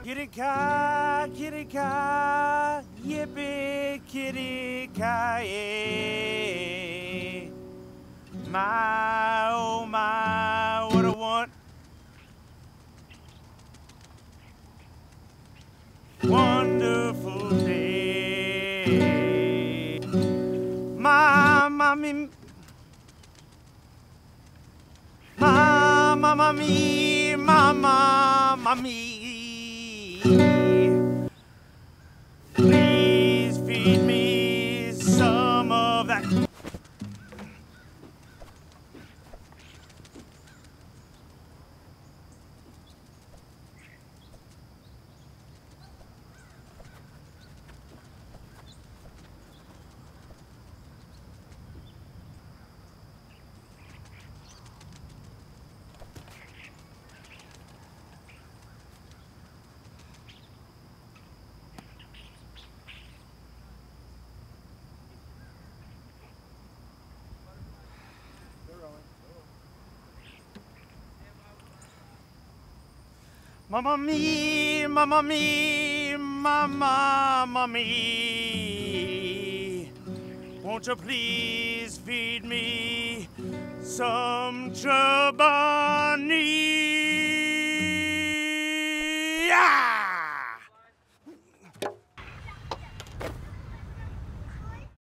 Kitty cat, yippee kitty cat, yeah. My, oh my, what a wonderful day. My, mommy, my, mama me, mama, mommy. Please feed me some of that. Mama me, mama me, mama me. Won't you please feed me some Chobani?